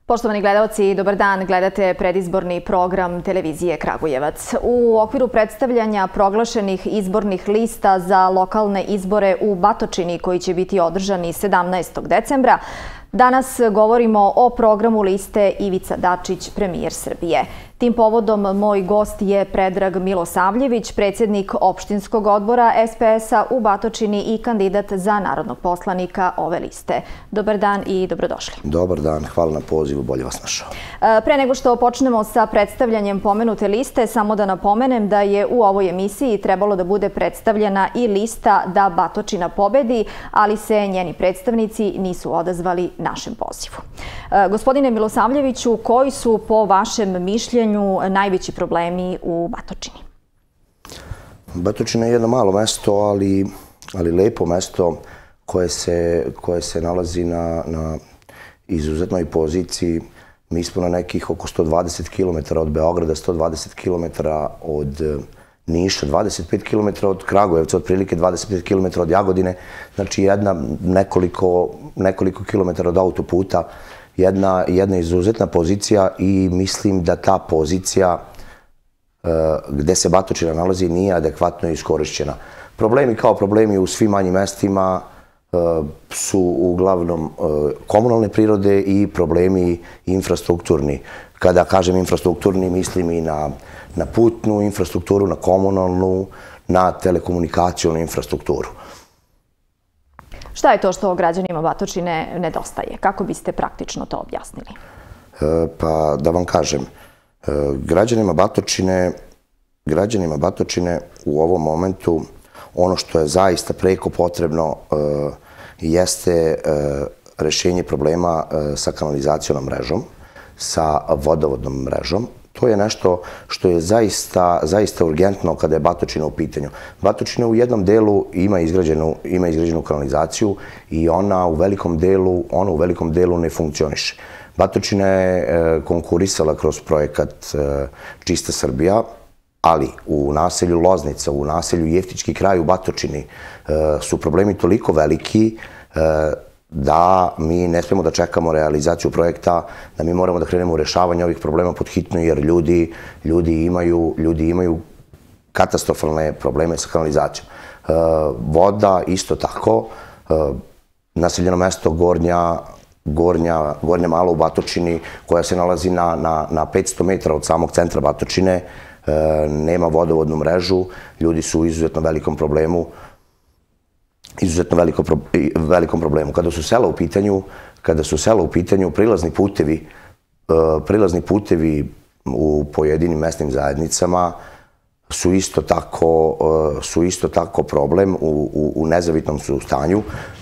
Poštovani gledalci, dobar dan. Gledate predizborni program televizije Kragujevac. U okviru predstavljanja proglašenih izbornih lista za lokalne izbore u Batočini koji će biti održani 17. decembra, danas govorimo o programu liste Ivica Dačić, premijer Srbije. Tim povodom moj gost je Predrag Milosavljević, predsjednik opštinskog odbora SPS-a u Batočini i kandidat za narodnog poslanika ove liste. Dobar dan i dobrodošli. Dobar dan, hvala na pozivu, bolje vas našao. Pre nego što počnemo sa predstavljanjem pomenute liste, samo da napomenem da je u ovoj emisiji trebalo da bude predstavljena i lista Da Batočina pobedi, ali se njeni predstavnici nisu odazvali našem pozivu. Gospodine Milosavljeviću, koji su po vašem mišljenju najveći problemi u Batočini? Batočina je jedno malo mesto, ali lepo mesto koje se nalazi na izuzetnoj poziciji. Mi smo na nekih oko 120 km od Beograda, 120 km od Niša, 25 km od Kragujevca, otprilike 25 km od Jagodine, znači nekoliko kilometara od autoputa, jedna izuzetna pozicija i mislim da ta pozicija gde se Batočina nalazi nije adekvatno iskorišćena. Problemi kao problemi u svim manjim mestima su uglavnom komunalne prirode i problemi infrastrukturni. Kada kažem infrastrukturni, mislim i na putnu infrastrukturu, na komunalnu, na telekomunikacijonu infrastrukturu. Šta je to što građanima Batočine nedostaje? Kako biste praktično to objasnili? Pa da vam kažem, građanima Batočine u ovom momentu ono što je zaista preko potrebno jeste rešenje problema sa kanalizacionom mrežom, sa vodovodnom mrežom. To je nešto što je zaista urgentno kada je Batočina u pitanju. Batočina u jednom delu ima izgrađenu kanalizaciju i ona u velikom delu ne funkcioniše. Batočina je konkurisala kroz projekat Čista Srbija, ali u naselju Loznica, u naselju Jeftički kraj u Batočini su problemi toliko veliki da mi ne smemo da čekamo realizaciju projekta, da mi moramo da krenemo u rešavanje ovih problema pod hitno, jer ljudi imaju katastrofalne probleme sa kanalizacijom. Voda isto tako, naseljeno mesto Gornja Mala u Batočini, koja se nalazi na 500 metara od samog centra Batočine, nema vodovodnu mrežu, ljudi su u izuzetno velikom problemu, Kada su sela u pitanju, prilazni putevi u pojedinim mesnim zajednicama su isto tako problem, u nezavitnom su stanju,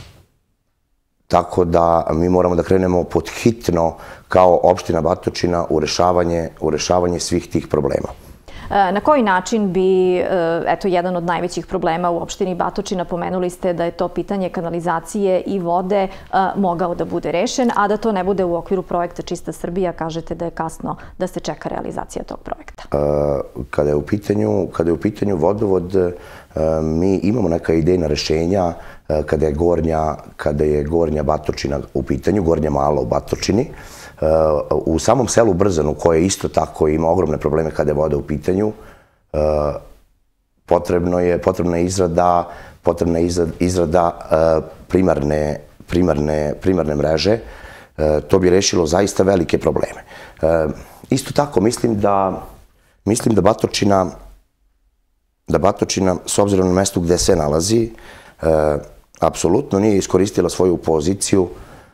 tako da mi moramo da krenemo pod hitno kao opština Batočina u rešavanje svih tih problema. Na koji način bi, jedan od najvećih problema u opštini Batočina, pomenuli ste da je to pitanje kanalizacije i vode, mogao da bude rešen, a da to ne bude u okviru projekta Čista Srbija, kažete da je kasno da se čeka realizacija tog projekta? Kada je u pitanju vodovod, mi imamo neka idejna rešenja kada je Gornja Batočina u pitanju, Gornja Mala u Batočini. U samom selu Brzanu, koje isto tako ima ogromne probleme kada je voda u pitanju, potrebna je izrada primarne mreže. To bi rešilo zaista velike probleme. Isto tako mislim da Batočina, s obzirom na mestu gde se nalazi, apsolutno nije iskoristila svoju poziciju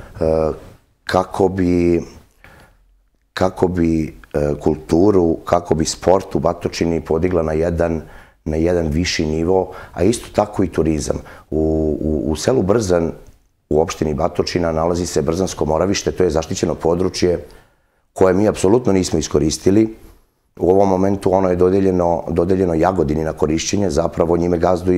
kako bi kulturu, kako bi sport u Batočini podigla na jedan viši nivo, a isto tako i turizam. U selu Brzan, u opštini Batočina, nalazi se Brzansko Moravište, to je zaštićeno područje koje mi apsolutno nismo iskoristili. U ovom momentu ono je dodeljeno Jagodini na korišćenje, zapravo njime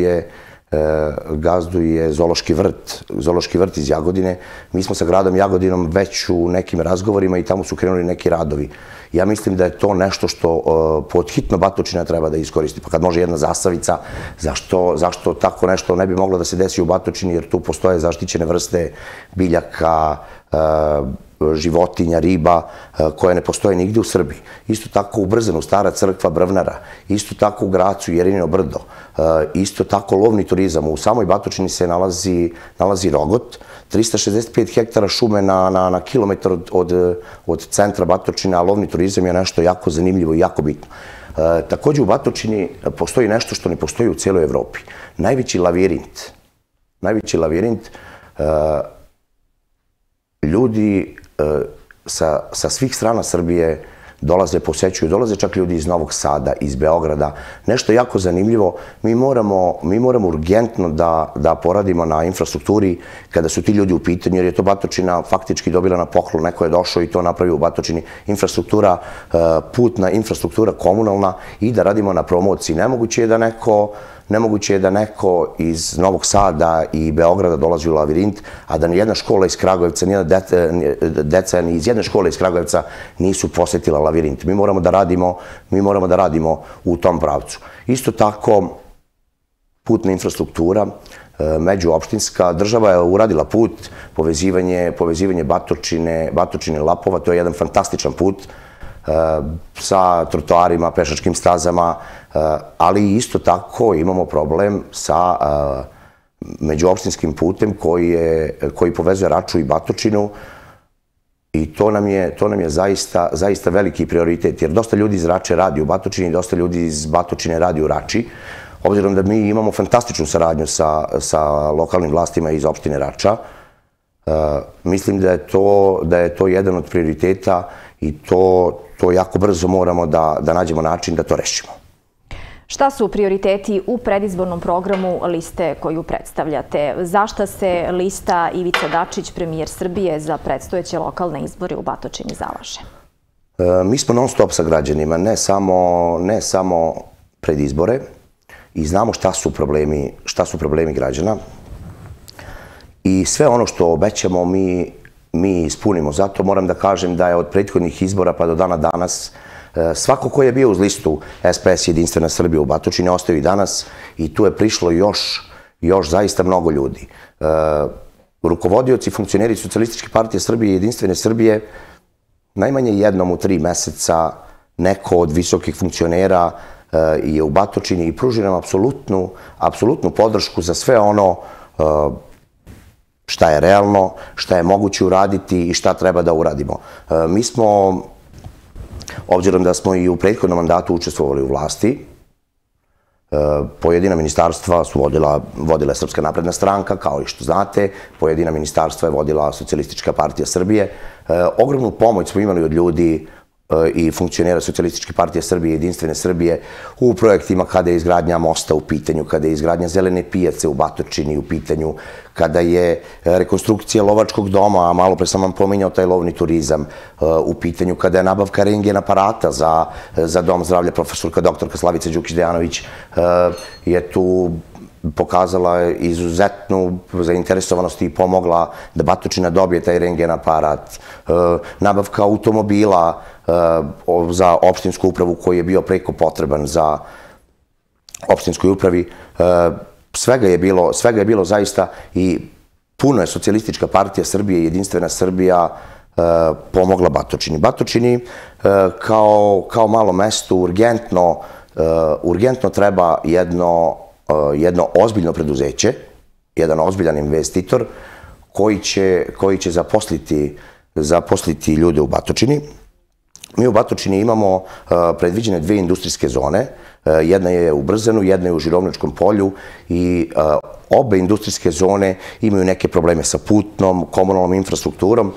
gazduje Zološki vrt iz Jagodine. Mi smo sa gradom Jagodinom već u nekim razgovorima i tamo su krenuli neki radovi. Ja mislim da je to nešto što pod hitno Batočina treba da iskoristi. Pa kad može jedna zasavica, zašto tako nešto ne bi moglo da se desi u Batočini, jer tu postoje zaštićene vrste biljaka, životinja, riba, koje ne postoje nigde u Srbiji. Isto tako u Brzanu, Stara crkva Brvnara, isto tako u Gracu, Jerinino brdo, isto tako lovni turizam. U samoj Batočini se nalazi Rogot, 365 hektara šume na kilometar od centra Batočina, a lovni turizam je nešto jako zanimljivo i jako bitno. Takođe u Batočini postoji nešto što ne postoji u cijeloj Evropi. Najveći lavirint, ljudi sa svih strana Srbije posećuju, dolaze čak ljudi iz Novog Sada, iz Beograda. Nešto jako zanimljivo, mi moramo urgentno da poradimo na infrastrukturi kada su ti ljudi u pitanju, jer je to Batočina faktički dobila na poklon, neko je došao i to napravio u Batočini. Infrastruktura putna, infrastruktura komunalna i da radimo na promociji. Nemoguće je da neko iz Novog Sada i Beograda dolazi u lavirint, a da nijedna škola iz Kragujevca, nijedna deca ni iz jedne škole iz Kragujevca nisu posetila lavirint. Mi moramo da radimo u tom pravcu. Isto tako, putna infrastruktura, međuopštinska, država je uradila put, povezivanje Batočine, Lapova, to je jedan fantastičan put, sa trotoarima, pešačkim stazama, ali isto tako imamo problem sa međuopštinskim putem koji povezuje Raču i Batočinu i to nam je zaista veliki prioritet, jer dosta ljudi iz Rače radi u Batočini, dosta ljudi iz Batočine radi u Rači. Obzirom da mi imamo fantastičnu saradnju sa lokalnim vlastima iz opštine Rača, mislim da je to jedan od prioriteta i to jako brzo moramo da nađemo način da to rešimo. Šta su prioriteti u predizbornom programu liste koju predstavljate? Zašta se lista Ivica Dačić, premijer Srbije, za predstojeće lokalne izbore u Batočini zalaže? Mi smo non stop sa građanima, ne samo pred izbore, i znamo šta su problemi građana. I sve ono što obećamo mi ispunimo. Zato moram da kažem da je od prethodnih izbora pa do dana danas svako ko je bio uz listu SPS Jedinstvena Srbija u Batočini ostaju i danas i tu je prišlo još zaista mnogo ljudi. Rukovodioci, funkcioneri Socijalističke partije Srbije i Jedinstvene Srbije najmanje jednom u 3 meseca neko od visokih funkcionera je u Batočini i pruži nam apsolutnu podršku za sve ono šta je realno, šta je moguće uraditi i šta treba da uradimo. Mi smo, obzirom da smo i u prethodnom mandatu učestvovali u vlasti, pojedina ministarstva su vodila Srpska napredna stranka, kao i što znate, pojedina ministarstva je vodila Socijalistička partija Srbije. Ogromnu pomoć smo imali od ljudi i funkcionera Socijalističke partije Srbije i Jedinstvene Srbije u projektima kada je izgradnja mosta u pitanju, kada je izgradnja zelene pijace u Batočini u pitanju, kada je rekonstrukcija lovačkog doma, a malo pre sam vam pominjao taj lovni turizam u pitanju, kada je nabavka rengen aparata za dom zdravlja, profesorka doktorka Slavica Đukić-Dejanović je tu pokazala izuzetnu zainteresovanost i pomogla da Batočina dobije taj rengen aparat. Nabavka automobila za opštinsku upravu koji je bio preko potreban za opštinskoj upravi. Svega je bilo zaista i puno je Socijalistička partija Srbije i Jedinstvena Srbija pomogla Batočini. Batočini kao malo mesto urgentno treba jedno ozbiljno preduzeće, jedan ozbiljan investitor koji će zaposliti ljude u Batočini. Mi u Batočini imamo predviđene 2 industrijske zone, jedna je u Brzanu, jedna je u Žirovničkom polju i obe industrijske zone imaju neke probleme sa putnom, komunalnom infrastrukturom.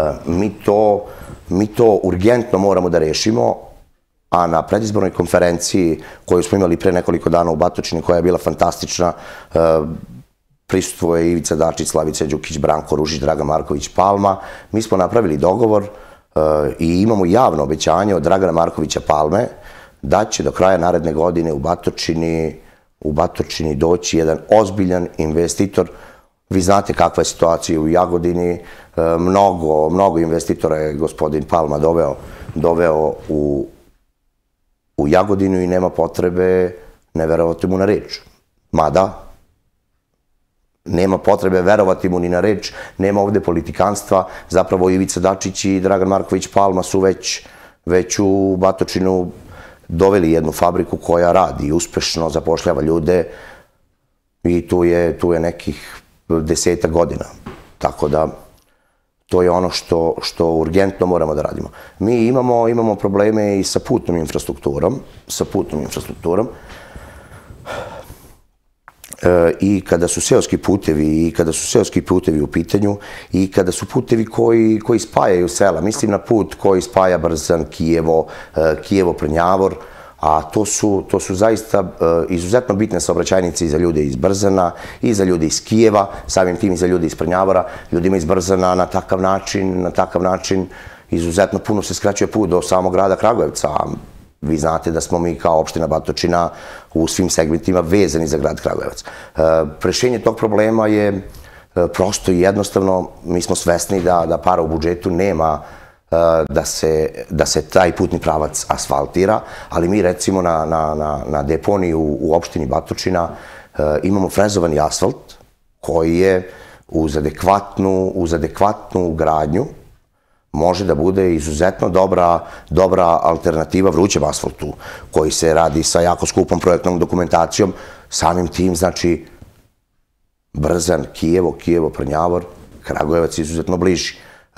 Mi to urgentno moramo da rešimo, a na predizbornoj konferenciji koju smo imali pre nekoliko dana u Batočini, koja je bila fantastična, prisustvuje Ivica Dačić, Slavica Đukić, Branko Ružić, Dragan Marković Palma. Mi smo napravili dogovor i imamo javno obećanje od Dragana Markovića Palme da će do kraja naredne godine u Batočini doći jedan ozbiljan investitor. Vi znate kakva je situacija u Jagodini, mnogo investitora je gospodin Palma doveo u Jagodinu i nema potrebe ne verovati mu na reč. Mada, nema potrebe verovati mu ni na reč, nema ovde politikanstva, zapravo Ivica Dačić i Dragan Marković Palma su već u Batočinu doveli jednu fabriku koja radi uspešno, zapošljava ljude i tu je nekih 10 godina. Tako da to je ono što urgentno moramo da radimo. Mi imamo probleme i sa putnom infrastrukturom, i kada su seoski putevi u pitanju i kada su putevi koji spajaju sela. Mislim na put koji spaja Brzan, Kijevo-Prnjavor, a to su zaista izuzetno bitne saobraćajnice i za ljude iz Brzana i za ljude iz Kijeva, samim tim i za ljude iz Prnjavora. Ljudima iz Brzana na takav način izuzetno puno se skraćuje put do samog grada Kragujevca. Vi znate da smo mi kao opština Batočina u svim segmentima vezani za grad Kragujevac. Rešenje tog problema je prosto i jednostavno. Mi smo svesni da para u budžetu nema da se taj putni pravac asfaltira, ali mi recimo na deponiji u opštini Batočina imamo frezovani asfalt koji je uz adekvatnu gradnju može da bude izuzetno dobra alternativa vrućem asfaltu koji se radi sa jako skupom projektnom dokumentacijom. Samim tim, znači, Brzan, Kijevo, Prnjavor, Kragujevac je izuzetno bliži.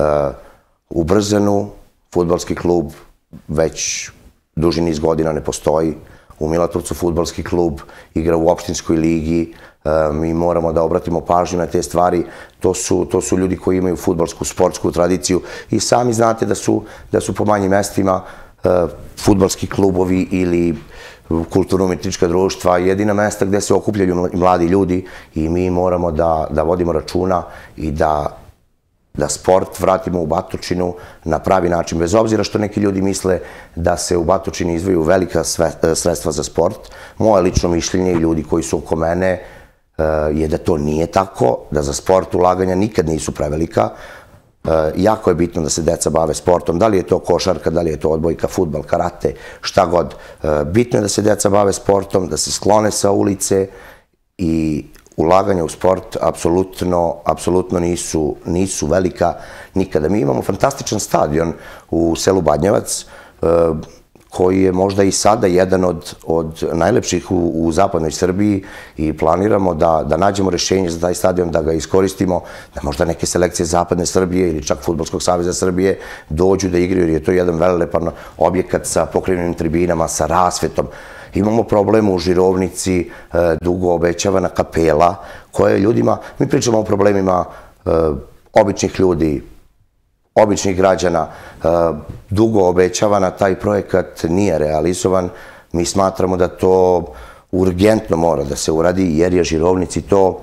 U Brzanu fudbalski klub već duži niz godina ne postoji. U Milatovcu fudbalski klub igra u opštinskoj ligi. Mi moramo da obratimo pažnju na te stvari. To su ljudi koji imaju fudbalsku, sportsku tradiciju i sami znate da su po manjim mestima fudbalski klubovi ili kulturno-umetnička društva jedina mesta gde se okupljaju mladi ljudi i mi moramo da vodimo računa i da sport vratimo u Batočinu na pravi način, bez obzira što neki ljudi misle da se u Batočini izdvajaju velika sredstva za sport. Moje lično mišljenje i ljudi koji su oko mene je da to nije tako, da za sport ulaganja nikad nisu prevelika. Jako je bitno da se deca bave sportom, da li je to košarka, da li je to odbojka, fudbal, karate, šta god. Bitno je da se deca bave sportom, da se sklone sa ulice i ulaganja u sport apsolutno nisu velika nikada. Mi imamo fantastičan stadion u selu Badnjevac, koji je možda i sada jedan od najlepših u zapadnoj Srbiji i planiramo da nađemo rešenje za taj stadion, da ga iskoristimo, da možda neke selekcije zapadne Srbije ili čak Fudbalskog saveza Srbije dođu da igraju, jer je to jedan velelepan objekat sa pokrivenim tribinama, sa rasvetom. Imamo problem u Žirovnici, dugo obećavana kapela, koja je ljudima, mi pričamo o problemima običnih ljudi, običnih građana, dugo obećavana, taj projekat nije realizovan. Mi smatramo da to urgentno mora da se uradi, jer je Žirovnici to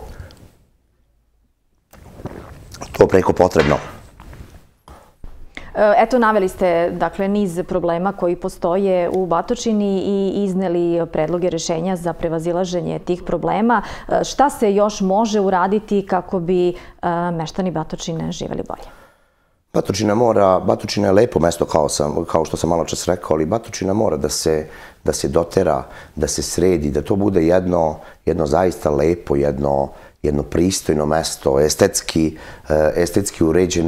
preko potrebno. Eto, naveli ste, dakle, niz problema koji postoje u Batočini i izneli predloge rešenja za prevazilaženje tih problema. Šta se još može uraditi kako bi meštani Batočine živeli bolje? Batočina je lepo mesto, kao što sam malo čas rekao, ali Batočina mora da se dotera, da se sredi, da to bude jedno zaista lepo, jedno pristojno mesto, estetski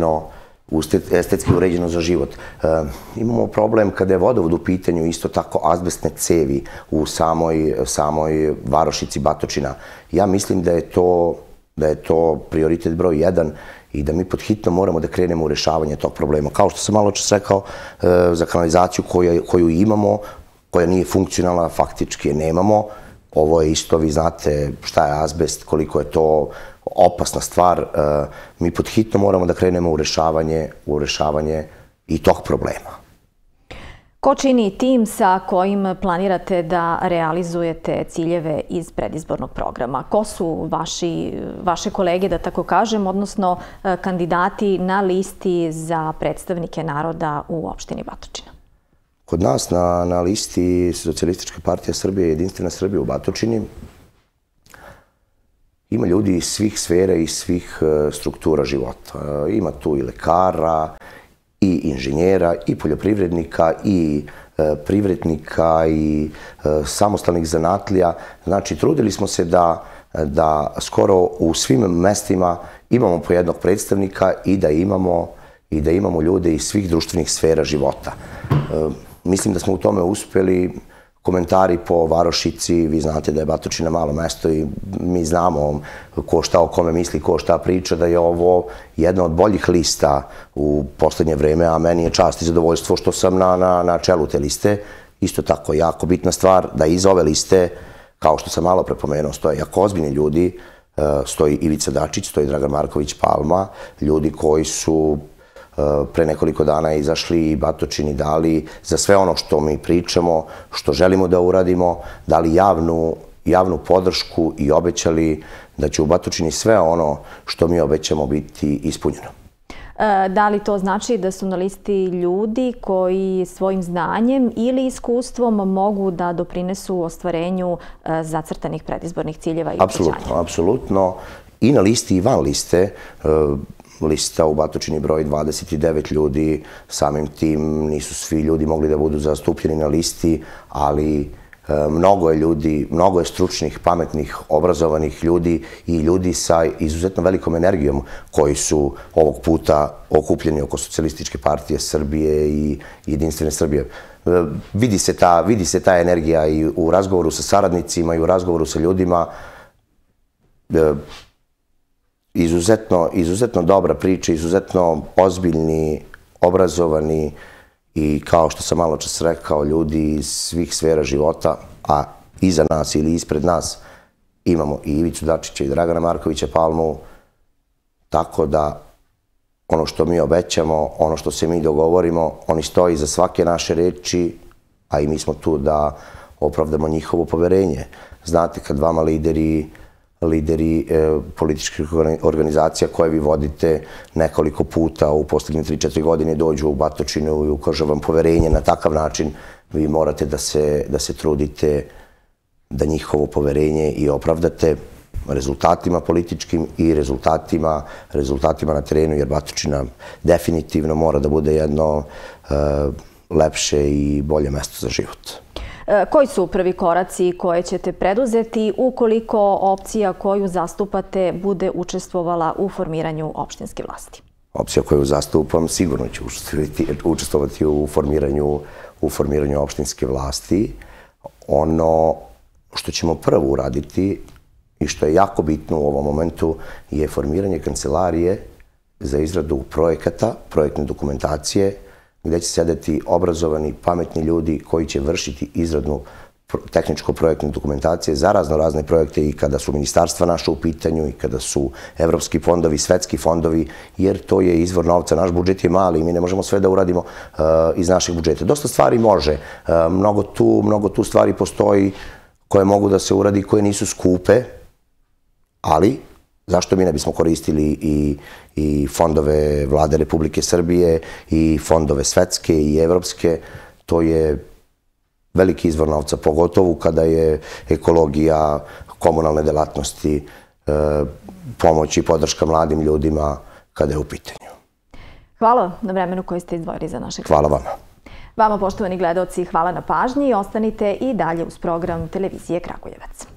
uređeno za život. Imamo problem kada je vodovod u pitanju, isto tako azbestne cevi u samoj varošici Batočina. Ja mislim da je to prioritet broj 1 i da mi pod hitno moramo da krenemo u rešavanje tog problema. Kao što sam malo čas rekao, za kanalizaciju koju imamo, koja nije funkcionalna, faktički je nemamo. Ovo je isto, vi znate šta je azbest, koliko je to opasna stvar. Mi pod hitno moramo da krenemo u rešavanje i tog problema. Ko čini tim sa kojim planirate da realizujete ciljeve iz predizbornog programa? Ko su vaše kolege, da tako kažem, odnosno kandidati na listi za predstavnike naroda u opštini Batočina? Kod nas na listi Socijalistička partija Srbije i Jedinstvena Srbija u Batočini ima ljudi iz svih sfera i svih struktura života. Ima tu i lekara, i inženjera, i poljoprivrednika, i privrednika i samostalnih zanatlija. Znači, trudili smo se da skoro u svim mestima imamo po jednog predstavnika i da imamo ljude iz svih društvenih sfera života. Mislim da smo u tome uspeli. Komentari po varošici, vi znate da je Batočina malo mesto i mi znamo ko šta o kome misli, ko šta priča, da je ovo jedna od boljih lista u poslednje vreme, a meni je čast i zadovoljstvo što sam na čelu te liste. Isto tako, jako bitna stvar da iza ove liste, kao što sam malo prepomenuo, stoje jako ozbiljni ljudi, stoji Ivica Dačić, stoji Dragan Marković Palma, ljudi koji su pre nekoliko dana izašli i Batočini dali za sve ono što mi pričamo, što želimo da uradimo, dali javnu podršku i obećali da će u Batočini sve ono što mi obećamo biti ispunjeno. Da li to znači da su na listi ljudi koji svojim znanjem ili iskustvom mogu da doprinesu ostvarenju zacrtanih predizbornih ciljeva i obećanja? Apsolutno. I na listi i van liste. Lista u Batočini broji 29 ljudi, samim tim nisu svi ljudi mogli da budu zastupljeni na listi, ali mnogo je ljudi, mnogo je stručnih, pametnih, obrazovanih ljudi i ljudi sa izuzetno velikom energijom koji su ovog puta okupljeni oko Socijalističke partije Srbije i Jedinstvene Srbije. Vidi se ta energija i u razgovoru sa saradnicima i u razgovoru sa ljudima. Izuzetno dobra priča, izuzetno ozbiljni, obrazovani i kao što sam malo čas rekao, ljudi iz svih sfera života, a iza nas ili ispred nas imamo i Ivicu Dačića i Dragana Markovića Palmu, tako da ono što mi obećamo, ono što se mi dogovorimo, oni stoji iza svake naše reči, a i mi smo tu da opravdamo njihovo poverenje. Znate, kad vama lideri političkih organizacija koje vi vodite nekoliko puta u poslednje 3-4 godine dođu u Batočinu i ukažu vam poverenje na takav način, vi morate da se trudite da njihovo poverenje i opravdate rezultatima političkim i rezultatima na terenu, jer Batočina definitivno mora da bude jedno lepše i bolje mesto za život. Koji su prvi koraci koje ćete preduzeti ukoliko opcija koju zastupate bude učestvovala u formiranju opštinske vlasti? Opcija koju zastupam sigurno će učestvovati u formiranju opštinske vlasti. Ono što ćemo prvo uraditi i što je jako bitno u ovom momentu je formiranje kancelarije za izradu projekata, projektne dokumentacije, gde će sedeti obrazovani, pametni ljudi koji će vršiti izradu tehničko-projektne dokumentacije za razne projekte i kada su ministarstva naše u pitanju i kada su evropski fondovi, svetski fondovi, jer to je izvor novca. Naš budžet je mali i mi ne možemo sve da uradimo iz našeg budžeta. Dosta stvari može. Mnogo tu stvari postoji koje mogu da se uradi, koje nisu skupe, ali zašto mi ne bismo koristili i fondove Vlade Republike Srbije i fondove svetske i evropske? To je veliki izvor novca, pogotovo kada je ekologija, komunalne delatnosti, pomoć i podrška mladim ljudima kada je u pitanju. Hvala na vremenu koje ste izdvojili za našeg. Hvala vama. Vama, poštovani gledaoci, hvala na pažnji i ostanite i dalje uz program Televizije Kragujevac.